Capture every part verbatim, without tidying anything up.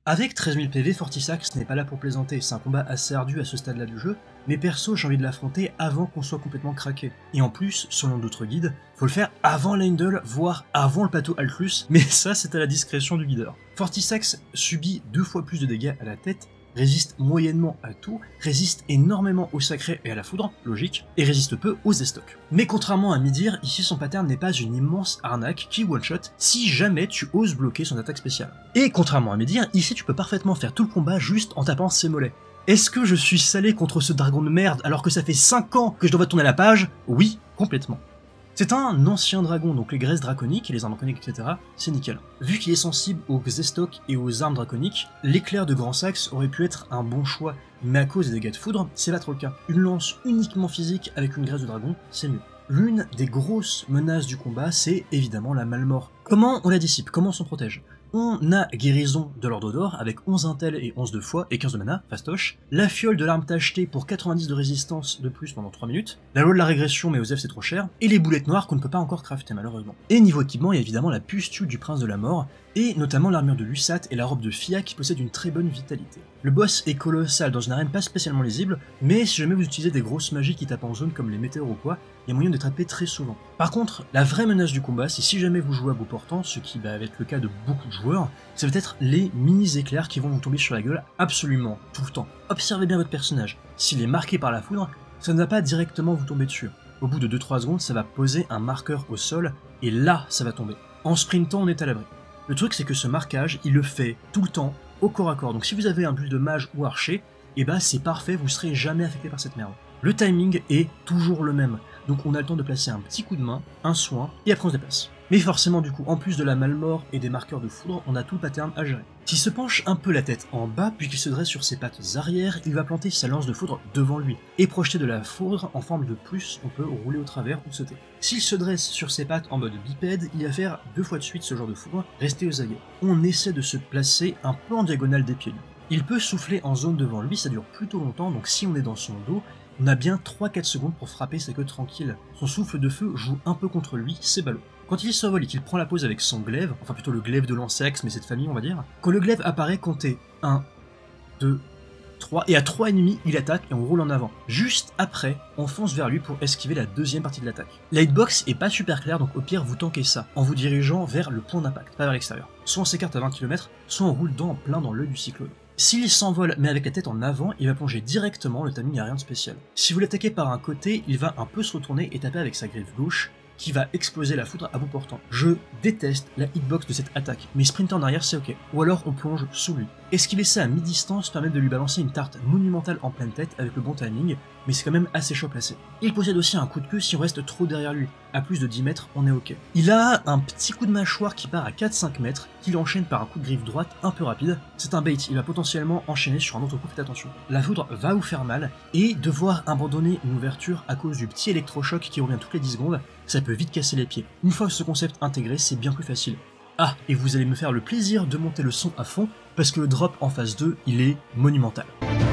Avec treize mille P V, Fortissax n'est pas là pour plaisanter, c'est un combat assez ardu à ce stade-là du jeu, mais perso j'ai envie de l'affronter avant qu'on soit complètement craqué. Et en plus, selon d'autres guides, faut le faire avant l'Eindel, voire avant le plateau Altlus, mais ça c'est à la discrétion du guideur. Fortissax subit deux fois plus de dégâts à la tête, résiste moyennement à tout, résiste énormément au sacré et à la foudre, logique, et résiste peu aux estocs. Mais contrairement à Midir, ici son pattern n'est pas une immense arnaque qui one-shot si jamais tu oses bloquer son attaque spéciale. Et contrairement à Midir, ici tu peux parfaitement faire tout le combat juste en tapant ses mollets. Est-ce que je suis salé contre ce dragon de merde alors que ça fait cinq ans que je dois tourner la page? Oui, complètement. C'est un ancien dragon, donc les graisses draconiques et les armes draconiques, et cetera, c'est nickel. Vu qu'il est sensible aux estocs et aux armes draconiques, l'éclair de Grand Saxe aurait pu être un bon choix, mais à cause des dégâts de foudre, c'est pas trop le cas. Une lance uniquement physique avec une graisse de dragon, c'est mieux. L'une des grosses menaces du combat, c'est évidemment la Malmort. Comment on la dissipe? Comment on s'en protège? On a guérison de l'ordre d'or avec onze intel et onze de foi et quinze de mana, fastoche, la fiole de l'arme tachetée pour quatre-vingt-dix de résistance de plus pendant trois minutes, la loi de la régression mais aux F c'est trop cher, et les boulettes noires qu'on ne peut pas encore crafter malheureusement. Et niveau équipement, il y a évidemment la pustule du prince de la mort, et notamment l'armure de Lusat et la robe de Fia qui possèdent une très bonne vitalité. Le boss est colossal dans une arène pas spécialement lisible, mais si jamais vous utilisez des grosses magies qui tapent en zone comme les météores ou quoi, il y a moyen de trapper très souvent. Par contre, la vraie menace du combat, c'est si jamais vous jouez à bout portant, ce qui bah, va être le cas de beaucoup de joueurs, ça va être les mini-éclairs qui vont vous tomber sur la gueule absolument tout le temps. Observez bien votre personnage, s'il est marqué par la foudre, ça ne va pas directement vous tomber dessus. Au bout de deux trois secondes, ça va poser un marqueur au sol, et là, ça va tomber. En sprintant, on est à l'abri. Le truc c'est que ce marquage, il le fait tout le temps, au corps à corps, donc si vous avez un build de mage ou archer, et bah c'est parfait, vous serez jamais affecté par cette merde. Le timing est toujours le même, donc on a le temps de placer un petit coup de main, un soin, et après on se déplace. Mais forcément du coup, en plus de la Malmort et des marqueurs de foudre, on a tout le pattern à gérer. S'il se penche un peu la tête en bas, puis qu'il se dresse sur ses pattes arrière, il va planter sa lance de foudre devant lui, et projeter de la foudre en forme de plus, on peut rouler au travers ou sauter. S'il se dresse sur ses pattes en mode bipède, il va faire deux fois de suite ce genre de foudre, rester aux aguets. On essaie de se placer un peu en diagonale des pieds. Il peut souffler en zone devant lui, ça dure plutôt longtemps, donc si on est dans son dos, on a bien trois quatre secondes pour frapper sa queue tranquille. Son souffle de feu joue un peu contre lui, c'est ballot. Quand il s'envole et qu'il prend la pose avec son glaive, enfin plutôt le glaive de Lanceax, mais cette famille on va dire, quand le glaive apparaît, comptez un, deux, trois, et à trois ennemis, il attaque et on roule en avant. Juste après, on fonce vers lui pour esquiver la deuxième partie de l'attaque. La hitbox est pas super claire, donc au pire vous tankez ça, en vous dirigeant vers le point d'impact, pas vers l'extérieur. Soit on s'écarte à vingt kilomètres, soit on roule dans en plein dans l'œil du cyclone. S'il s'envole mais avec la tête en avant, il va plonger directement, le timing n'a rien de spécial. Si vous l'attaquez par un côté, il va un peu se retourner et taper avec sa griffe gauche, qui va exploser la foudre à bout portant. Je déteste la hitbox de cette attaque, mais sprinter en arrière c'est ok, ou alors on plonge sous lui. Esquiver ça à mi-distance permet de lui balancer une tarte monumentale en pleine tête avec le bon timing, mais c'est quand même assez chaud placé. Il possède aussi un coup de queue si on reste trop derrière lui, à plus de dix mètres on est ok. Il a un petit coup de mâchoire qui part à quatre cinq mètres, qu'il enchaîne par un coup de griffe droite un peu rapide. C'est un bait, il va potentiellement enchaîner sur un autre coup, faites attention. La foudre va vous faire mal, et devoir abandonner une ouverture à cause du petit électrochoc qui revient toutes les dix secondes, ça peut vite casser les pieds. Une fois ce concept intégré, c'est bien plus facile. Ah, et vous allez me faire le plaisir de monter le son à fond, parce que le drop en phase deux, il est monumental.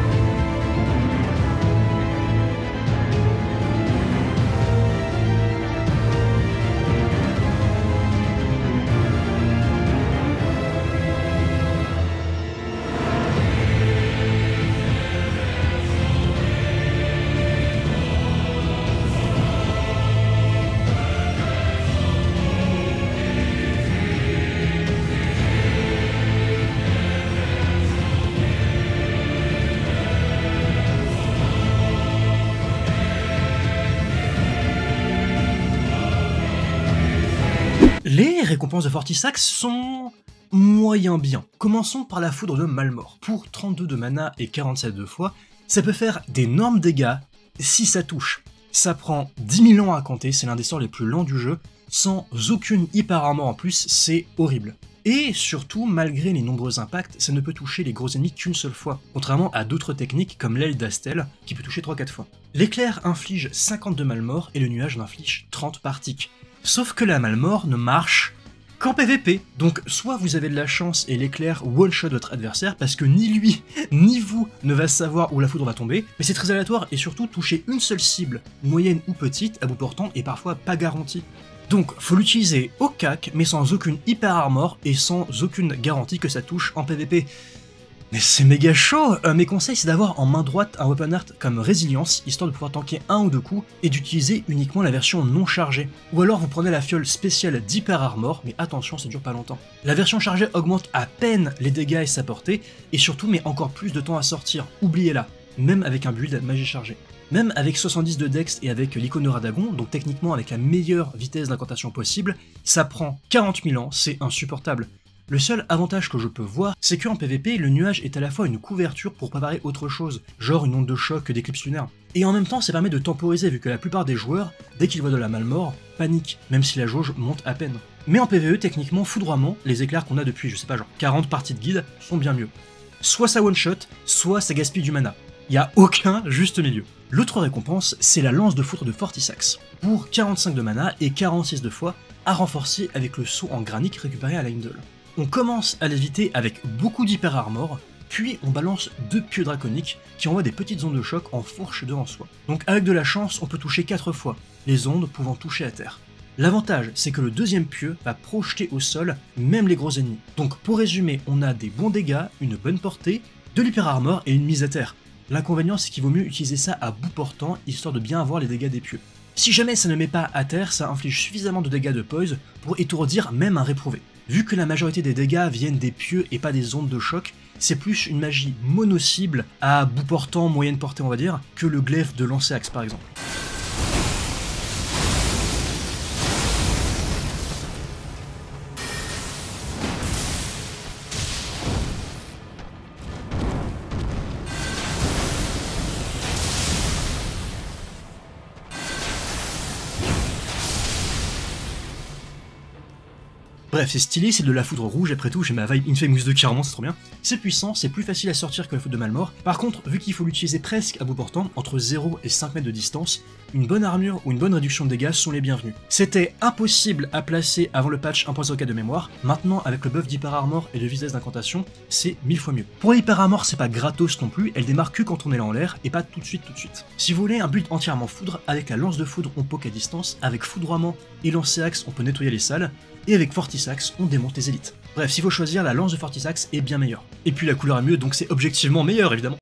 Les récompenses de Fortissax sont moyen bien. Commençons par la foudre de Malmort. Pour trente-deux de mana et quarante-sept de foi, ça peut faire d'énormes dégâts si ça touche. Ça prend dix mille ans à compter, c'est l'un des sorts les plus lents du jeu, sans aucune hyper armor en plus, c'est horrible. Et surtout, malgré les nombreux impacts, ça ne peut toucher les gros ennemis qu'une seule fois, contrairement à d'autres techniques comme l'aile d'Astel, qui peut toucher trois quatre fois. L'éclair inflige cinquante de Malmort et le nuage n'inflige trente par tic. Sauf que la Malmort ne marche qu'en P V P. Donc soit vous avez de la chance et l'éclair one-shot votre adversaire, parce que ni lui, ni vous ne va savoir où la foudre va tomber, mais c'est très aléatoire et surtout toucher une seule cible, moyenne ou petite, à bout portant, est parfois pas garanti. Donc faut l'utiliser au cac, mais sans aucune hyper armor et sans aucune garantie que ça touche en P V P. Mais c'est méga chaud. euh, Mes conseils, c'est d'avoir en main droite un weapon art comme résilience, histoire de pouvoir tanker un ou deux coups, et d'utiliser uniquement la version non chargée. Ou alors vous prenez la fiole spéciale d'hyper armor, mais attention, ça dure pas longtemps. La version chargée augmente à peine les dégâts et sa portée, et surtout met encore plus de temps à sortir, oubliez-la, même avec un build magie chargée. Même avec soixante-dix de dex et avec l'icône de Radagon, donc techniquement avec la meilleure vitesse d'incantation possible, ça prend quarante mille ans, c'est insupportable. Le seul avantage que je peux voir, c'est qu'en P V P, le nuage est à la fois une couverture pour préparer autre chose, genre une onde de choc d'éclipse lunaire. Et en même temps, ça permet de temporiser vu que la plupart des joueurs, dès qu'ils voient de la malmort, paniquent, même si la jauge monte à peine. Mais en P V E, techniquement, foudroiement, les éclairs qu'on a depuis, je sais pas, genre quarante parties de guide, sont bien mieux. Soit ça one-shot, soit ça gaspille du mana. Y a aucun juste milieu. L'autre récompense, c'est la lance de foudre de Fortisax, pour quarante-cinq de mana et quarante-six de foi, à renforcer avec le saut en granique récupéré à Leyndell. On commence à l'éviter avec beaucoup d'hyper armor, puis on balance deux pieux draconiques qui envoient des petites ondes de choc en fourche devant soi. Donc avec de la chance, on peut toucher quatre fois, les ondes pouvant toucher à terre. L'avantage, c'est que le deuxième pieu va projeter au sol même les gros ennemis. Donc pour résumer, on a des bons dégâts, une bonne portée, de l'hyper armor et une mise à terre. L'inconvénient, c'est qu'il vaut mieux utiliser ça à bout portant, histoire de bien avoir les dégâts des pieux. Si jamais ça ne met pas à terre, ça inflige suffisamment de dégâts de poise pour étourdir même un réprouvé. Vu que la majorité des dégâts viennent des pieux et pas des ondes de choc, c'est plus une magie mono-cible à bout portant, moyenne portée on va dire, que le glaive de Lanceaxe par exemple. Bref, c'est stylé, c'est de la foudre rouge, après tout, j'ai ma vibe Infamous deux qui remonte, c'est trop bien. C'est puissant, c'est plus facile à sortir que la foudre de Malmort. Par contre, vu qu'il faut l'utiliser presque à bout portant, entre zéro et cinq mètres de distance, une bonne armure ou une bonne réduction de dégâts sont les bienvenus. C'était impossible à placer avant le patch un point zéro quatre de mémoire, maintenant avec le buff d'hyper armor et de vitesse d'incantation, c'est mille fois mieux. Pour l'hyper armor, c'est pas gratos non plus, elle démarre que quand on est là en l'air, et pas tout de suite tout de suite. Si vous voulez un build entièrement foudre, avec la lance de foudre on poke à distance, avec foudroiement et Lanceaxe on peut nettoyer les salles, et avec Fortisax, on démonte les élites. Bref, s'il faut choisir, la lance de Fortisax est bien meilleure. Et puis la couleur est mieux, donc c'est objectivement meilleur évidemment.